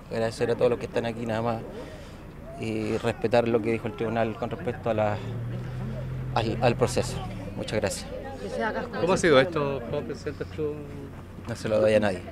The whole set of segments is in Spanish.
agradecer a todos los que están aquí nada más y respetar lo que dijo el tribunal con respecto a al proceso. Muchas gracias. ¿Cómo ha sido esto? ¿Cómo presentas tú? No se lo doy a nadie.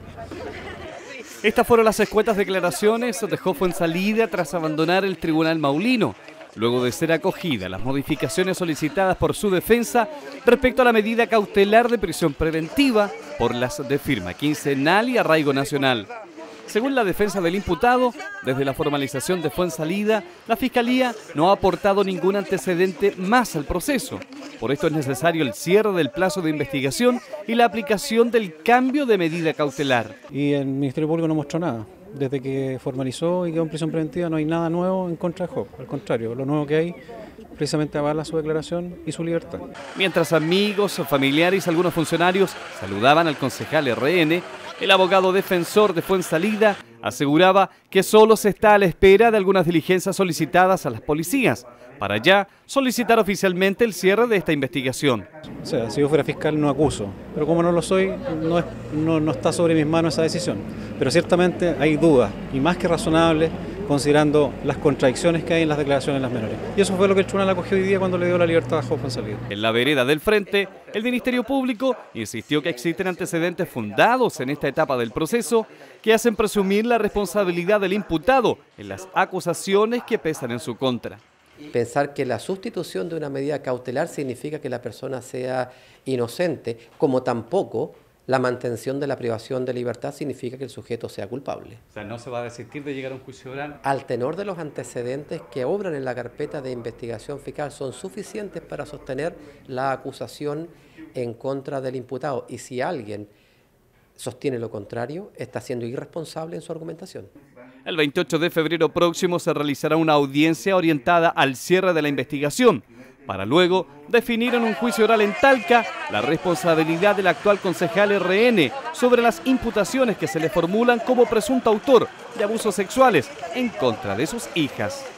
Estas fueron las escuetas declaraciones de Fuenzalida tras abandonar el tribunal maulino, luego de ser acogida las modificaciones solicitadas por su defensa respecto a la medida cautelar de prisión preventiva por las de firma quincenal y arraigo nacional. Según la defensa del imputado, desde la formalización de Fuenzalida, la Fiscalía no ha aportado ningún antecedente más al proceso. Por esto es necesario el cierre del plazo de investigación y la aplicación del cambio de medida cautelar. Y el Ministerio Público no mostró nada. Desde que formalizó y quedó en prisión preventiva no hay nada nuevo en contra de Job. Al contrario, lo nuevo que hay precisamente avala su declaración y su libertad. Mientras amigos, familiares y algunos funcionarios saludaban al concejal RN, el abogado defensor de Fuenzalida aseguraba que solo se está a la espera de algunas diligencias solicitadas a las policías para ya solicitar oficialmente el cierre de esta investigación. O sea, si yo fuera fiscal no acuso, pero como no lo soy, no está sobre mis manos esa decisión. Pero ciertamente hay dudas, y más que razonables, considerando las contradicciones que hay en las declaraciones de las menores. Y eso fue lo que el tribunal acogió hoy día cuando le dio la libertad a Job Fuenzalida. En la vereda del frente, el Ministerio Público insistió que existen antecedentes fundados en esta etapa del proceso que hacen presumir la responsabilidad del imputado en las acusaciones que pesan en su contra. Pensar que la sustitución de una medida cautelar significa que la persona sea inocente, como tampoco la mantención de la privación de libertad significa que el sujeto sea culpable. O sea, no se va a desistir de llegar a un juicio oral. Al tenor de los antecedentes que obran en la carpeta de investigación fiscal son suficientes para sostener la acusación en contra del imputado. Y si alguien sostiene lo contrario, está siendo irresponsable en su argumentación. El 28 de febrero próximo se realizará una audiencia orientada al cierre de la investigación, para luego definir en un juicio oral en Talca la responsabilidad del actual concejal RN sobre las imputaciones que se le formulan como presunto autor de abusos sexuales en contra de sus hijas.